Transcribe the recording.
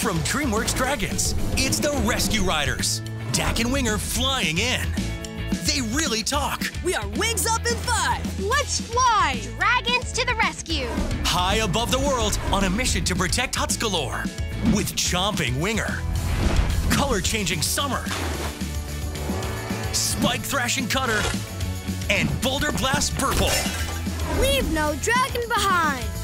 From Dreamworks Dragons, it's the Rescue Riders. Dak and Winger flying in. They really talk. We are wings up in 5. Let's fly! Dragons to the rescue! High above the world on a mission to protect Huttsgalor. With Chomping Winger, color-changing Summer, spike-thrashing Cutter, and Boulder Blast Burple. Leave no dragon behind!